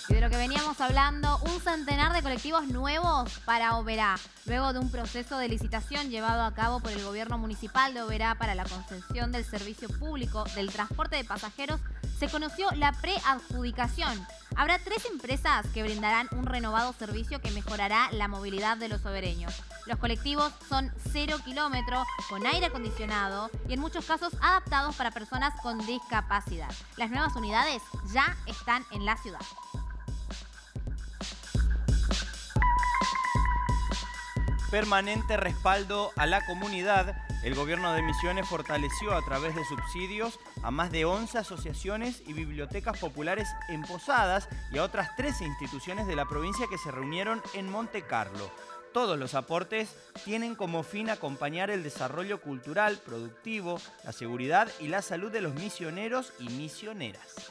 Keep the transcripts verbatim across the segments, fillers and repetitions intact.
Y de lo que veníamos hablando, un centenar de colectivos nuevos para Oberá, luego de un proceso de licitación llevado a cabo por el gobierno municipal de Oberá para la concesión del servicio público del transporte de pasajeros, se conoció la preadjudicación. Habrá tres empresas que brindarán un renovado servicio que mejorará la movilidad de los obereños. Los colectivos son cero kilómetros, con aire acondicionado y en muchos casos adaptados para personas con discapacidad. Las nuevas unidades ya están en la ciudad. Permanente respaldo a la comunidad. El gobierno de Misiones fortaleció a través de subsidios a más de once asociaciones y bibliotecas populares en Posadas y a otras trece instituciones de la provincia que se reunieron en Monte Carlo. Todos los aportes tienen como fin acompañar el desarrollo cultural, productivo, la seguridad y la salud de los misioneros y misioneras.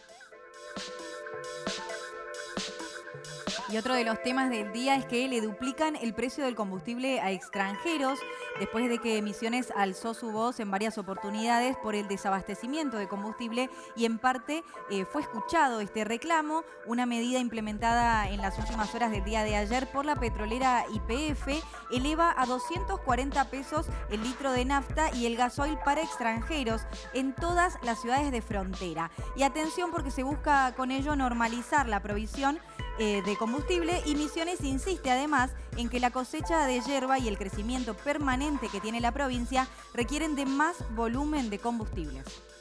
Y otro de los temas del día es que le duplican el precio del combustible a extranjeros después de que Misiones alzó su voz en varias oportunidades por el desabastecimiento de combustible y en parte eh, fue escuchado este reclamo, una medida implementada en las últimas horas del día de ayer por la petrolera Y P F, eleva a doscientos cuarenta pesos el litro de nafta y el gasoil para extranjeros en todas las ciudades de frontera. Y atención porque se busca con ello normalizar la provisión eh, de combustible y Misiones insiste además en que la cosecha de yerba y el crecimiento permanente que tiene la provincia requieren de más volumen de combustibles.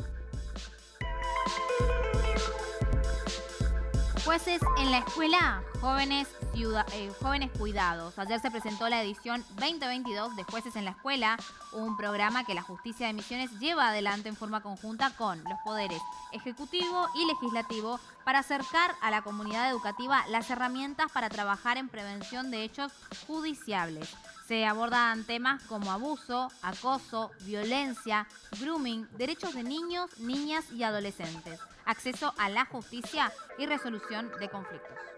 Jueces en la escuela, jóvenes, ciudad, eh, jóvenes cuidados. Ayer se presentó la edición veinte veintidós de Jueces en la Escuela, un programa que la Justicia de Misiones lleva adelante en forma conjunta con los poderes ejecutivo y legislativo para acercar a la comunidad educativa las herramientas para trabajar en prevención de hechos judiciables. Se abordan temas como abuso, acoso, violencia, grooming, derechos de niños, niñas y adolescentes, acceso a la justicia y resolución de conflictos.